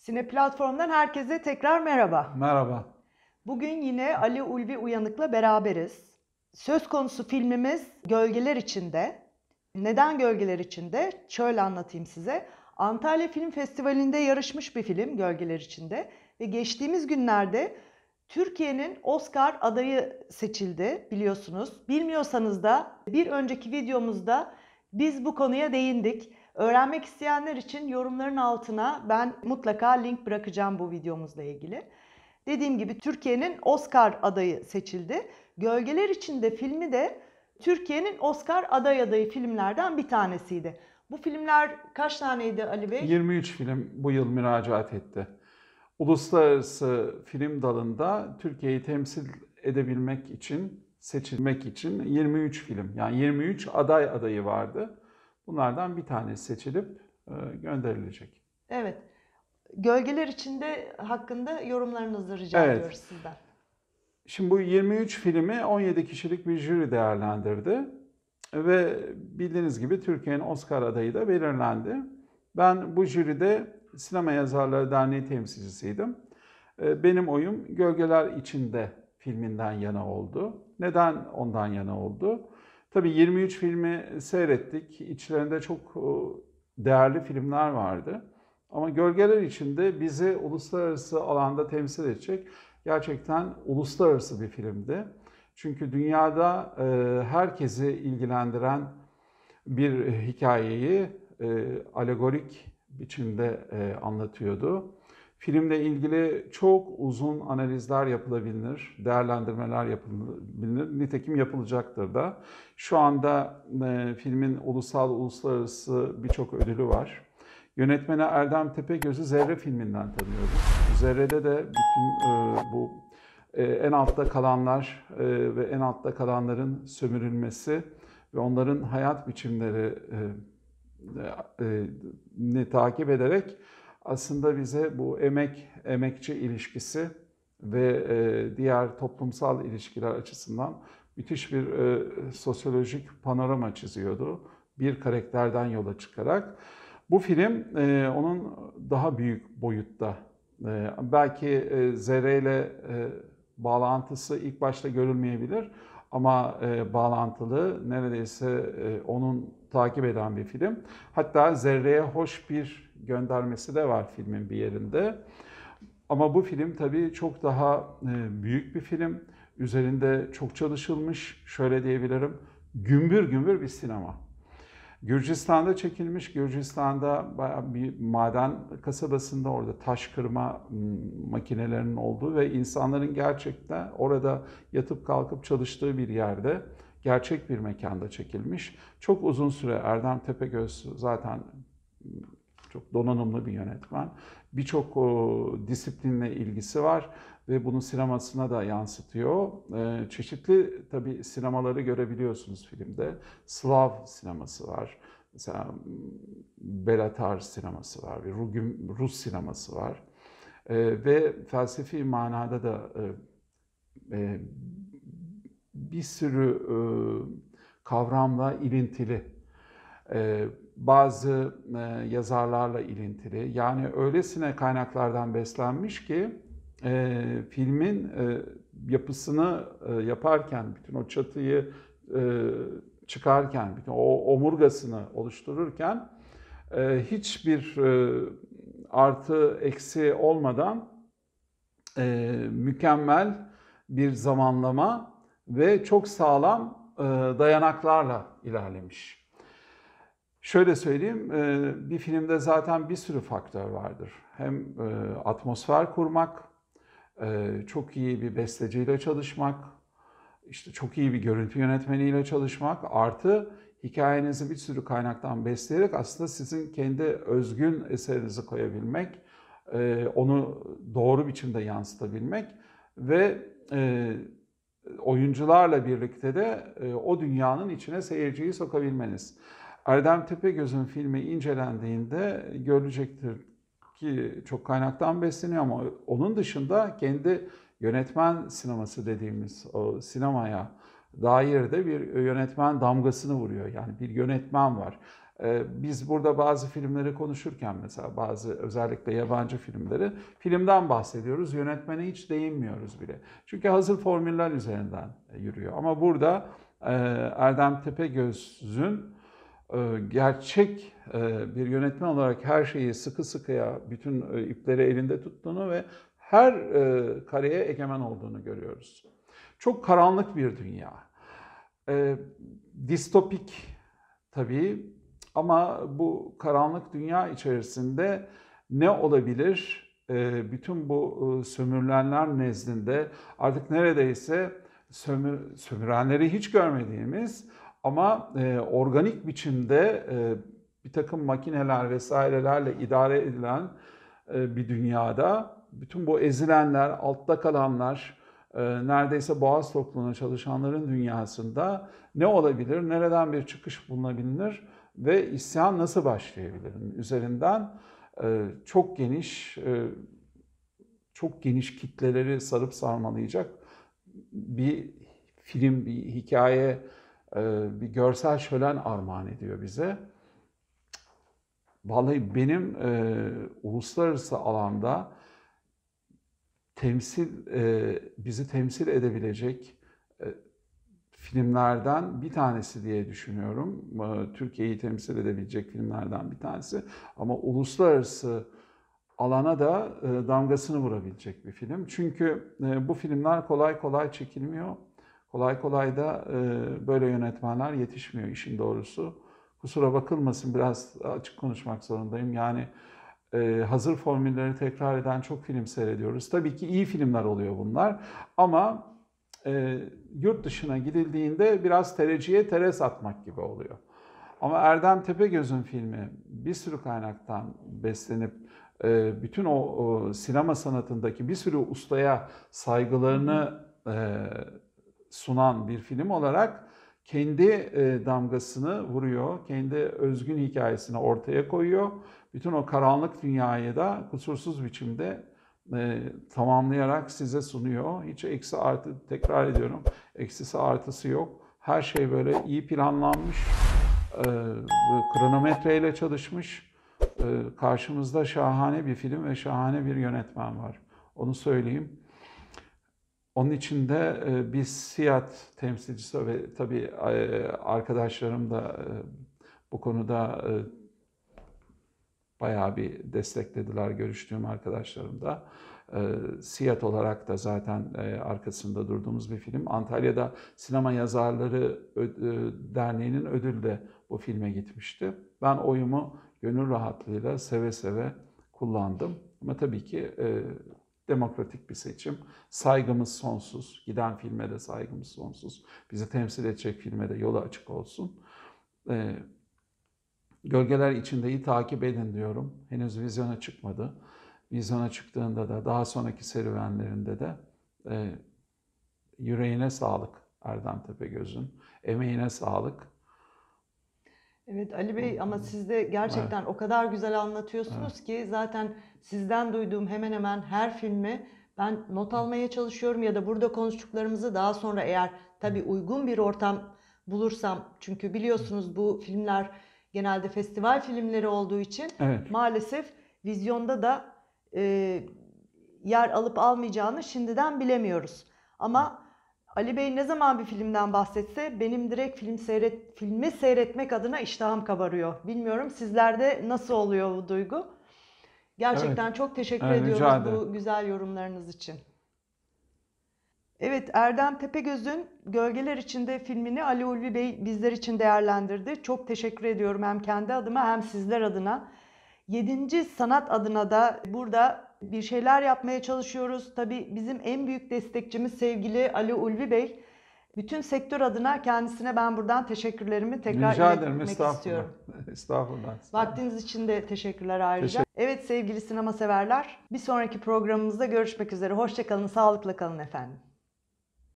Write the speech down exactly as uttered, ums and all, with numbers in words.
Sine Platform'dan herkese tekrar merhaba. Merhaba. Bugün yine Ali Ulvi Uyanık'la beraberiz. Söz konusu filmimiz Gölgeler İçinde. Neden Gölgeler İçinde? Şöyle anlatayım size. Antalya Film Festivali'nde yarışmış bir film Gölgeler İçinde. Ve geçtiğimiz günlerde Türkiye'nin Oscar adayı seçildi biliyorsunuz. Bilmiyorsanız da bir önceki videomuzda biz bu konuya değindik. Öğrenmek isteyenler için yorumların altına ben mutlaka link bırakacağım bu videomuzla ilgili. Dediğim gibi Türkiye'nin Oscar adayı seçildi. Gölgeler İçinde filmi de Türkiye'nin Oscar aday adayı filmlerden bir tanesiydi. Bu filmler kaç taneydi Ali Bey? yirmi üç film bu yıl müracaat etti. Uluslararası film dalında Türkiye'yi temsil edebilmek için, seçilmek için yirmi üç film, yani yirmi üç aday adayı vardı. Bunlardan bir tanesi seçilip gönderilecek. Evet. Gölgeler İçinde hakkında yorumlarınızı rica Evet. ediyoruz sizden. Şimdi bu yirmi üç filmi on yedi kişilik bir jüri değerlendirdi. Ve bildiğiniz gibi Türkiye'nin Oscar adayı da belirlendi. Ben bu jüride Sinema Yazarları Derneği temsilcisiydim. Benim oyum Gölgeler İçinde filminden yana oldu. Neden ondan yana oldu? Tabii yirmi üç filmi seyrettik. İçlerinde çok değerli filmler vardı. Ama Gölgeler İçinde bizi uluslararası alanda temsil edecek gerçekten uluslararası bir filmdi. Çünkü dünyada e, herkesi ilgilendiren bir hikayeyi e, alegorik biçimde e, anlatıyordu. Filmle ilgili çok uzun analizler yapılabilir, değerlendirmeler yapılabilir. Nitekim yapılacaktır da. Şu anda e, filmin ulusal, uluslararası birçok ödülü var. Yönetmeni Erdem Tepegöz'ü Zerre filminden tanıyoruz. Zerre'de de bütün e, bu e, en altta kalanlar e, ve en altta kalanların sömürülmesi ve onların hayat biçimleri e, e, ni takip ederek aslında bize bu emek, emekçi ilişkisi ve e, diğer toplumsal ilişkiler açısından müthiş bir e, sosyolojik panorama çiziyordu. Bir karakterden yola çıkarak. Bu film e, onun daha büyük boyutta. E, belki e, Zerre ile e, bağlantısı ilk başta görülmeyebilir ama e, bağlantılı, neredeyse e, onun takip eden bir film. Hatta Zerre'ye hoş bir göndermesi de var filmin bir yerinde. Ama bu film tabii çok daha e, büyük bir film. Üzerinde çok çalışılmış, şöyle diyebilirim, gümbür gümbür bir sinema. Gürcistan'da çekilmiş. Gürcistan'da bir maden kasabasında, orada taş kırma makinelerinin olduğu ve insanların gerçekten orada yatıp kalkıp çalıştığı bir yerde, gerçek bir mekanda çekilmiş. Çok uzun süre Erdem Tepegöz zaten çok donanımlı bir yönetmen. Birçok disiplinle ilgisi var ve bunu sinemasına da yansıtıyor. Ee, çeşitli tabii sinemaları görebiliyorsunuz filmde. Slav sineması var. Mesela Belatar sineması var, Rus sineması var. Ee, ve felsefi manada da e, e, bir sürü e, kavramla ilintili. E, bazı e, yazarlarla ilintili. Yani öylesine kaynaklardan beslenmiş ki e, filmin e, yapısını e, yaparken, bütün o çatıyı e, çıkarken, bütün o omurgasını oluştururken e, hiçbir e, artı eksi olmadan e, mükemmel bir zamanlama ve çok sağlam e, dayanaklarla ilerlemiş. Şöyle söyleyeyim, bir filmde zaten bir sürü faktör vardır. Hem atmosfer kurmak, çok iyi bir besteciyle çalışmak, işte çok iyi bir görüntü yönetmeniyle çalışmak, artı hikayenizi bir sürü kaynaktan besleyerek aslında sizin kendi özgün eserinizi koyabilmek, onu doğru biçimde yansıtabilmek ve oyuncularla birlikte de o dünyanın içine seyirciyi sokabilmeniz. Erdem Tepegöz'ün filmi incelendiğinde görülecektir ki çok kaynaktan besleniyor ama onun dışında kendi yönetmen sineması dediğimiz o sinemaya dair de bir yönetmen damgasını vuruyor. Yani bir yönetmen var. Biz burada bazı filmleri konuşurken mesela bazı özellikle yabancı filmleri filmden bahsediyoruz. Yönetmene hiç değinmiyoruz bile. Çünkü hazır formüller üzerinden yürüyor. Ama burada Erdem Tepegöz'ün gerçek bir yönetmen olarak her şeyi sıkı sıkıya bütün ipleri elinde tuttuğunu ve her kareye egemen olduğunu görüyoruz. Çok karanlık bir dünya. Distopik tabii. Ama bu karanlık dünya içerisinde ne olabilir? Bütün bu sömürülenler nezdinde artık neredeyse sömür, sömürenleri hiç görmediğimiz ama organik biçimde bir takım makineler vesairelerle idare edilen bir dünyada bütün bu ezilenler, altta kalanlar, neredeyse boğaz tokluğuna çalışanların dünyasında ne olabilir? Nereden bir çıkış bulunabilir? Ve isyan nasıl başlayabilir? Üzerinden çok geniş, çok geniş kitleleri sarıp sarmalayacak bir film, bir hikaye, bir görsel şölen armağan ediyor bize. Vallahi benim uluslararası alanda temsil, bizi temsil edebilecek filmlerden bir tanesi diye düşünüyorum. Türkiye'yi temsil edebilecek filmlerden bir tanesi. Ama uluslararası alana da damgasını vurabilecek bir film. Çünkü bu filmler kolay kolay çekilmiyor. Kolay kolay da böyle yönetmenler yetişmiyor işin doğrusu. Kusura bakılmasın, biraz açık konuşmak zorundayım. Yani hazır formülleri tekrar eden çok film seyrediyoruz. Tabii ki iyi filmler oluyor bunlar. Ama E, yurt dışına gidildiğinde biraz tereciye tere satmak gibi oluyor. Ama Erdem Tepegöz'ün filmi bir sürü kaynaktan beslenip e, bütün o, o sinema sanatındaki bir sürü ustaya saygılarını e, sunan bir film olarak kendi e, damgasını vuruyor, kendi özgün hikayesini ortaya koyuyor. Bütün o karanlık dünyayı da kusursuz biçimde E, tamamlayarak size sunuyor. Hiç eksi artı, tekrar ediyorum, eksisi artısı yok. Her şey böyle iyi planlanmış, e, kronometreyle çalışmış. E, karşımızda şahane bir film ve şahane bir yönetmen var. Onu söyleyeyim. Onun için de e, bir SİAD temsilcisi ve tabii e, arkadaşlarım da e, bu konuda e, bayağı bir desteklediler, görüştüğüm arkadaşlarım da. E, SİAD olarak da zaten e, arkasında durduğumuz bir film. Antalya'da Sinema Yazarları Derneği'nin ödülü de bu filme gitmişti. Ben oyumu gönül rahatlığıyla seve seve kullandım. Ama tabii ki e, demokratik bir seçim. Saygımız sonsuz. Giden filme de saygımız sonsuz. Bizi temsil edecek filme de yolu açık olsun. E, Gölgeler İçinde'yi takip edin diyorum. Henüz vizyona çıkmadı. Vizyona çıktığında da daha sonraki serüvenlerinde de e, yüreğine sağlık Erdem Tepegöz'ün. Emeğine sağlık. Evet Ali Bey, ama siz de gerçekten evet. o kadar güzel anlatıyorsunuz evet. ki zaten sizden duyduğum hemen hemen her filmi ben not almaya çalışıyorum ya da burada konuştuklarımızı daha sonra eğer tabii uygun bir ortam bulursam, çünkü biliyorsunuz bu filmler genelde festival filmleri olduğu için evet. maalesef vizyonda da e, yer alıp almayacağını şimdiden bilemiyoruz. Ama Ali Bey ne zaman bir filmden bahsetse benim direkt film seyret, filmi seyretmek adına iştahım kabarıyor. Bilmiyorum sizlerde nasıl oluyor bu duygu? Gerçekten evet. çok teşekkür evet, ediyoruz bu güzel yorumlarınız için. Evet, Erdem Tepegöz'ün Gölgeler İçinde filmini Ali Ulvi Bey bizler için değerlendirdi. Çok teşekkür ediyorum hem kendi adıma hem sizler adına. Yedinci sanat adına da burada bir şeyler yapmaya çalışıyoruz. Tabii bizim en büyük destekçimiz sevgili Ali Ulvi Bey. Bütün sektör adına kendisine ben buradan teşekkürlerimi tekrar Rica iletmek ederim, estağfurullah. istiyorum. Estağfurullah. Vaktiniz için de teşekkürler ayrıca. Teşekkür. Evet sevgili sinema severler, bir sonraki programımızda görüşmek üzere. Hoşça kalın, sağlıkla kalın efendim.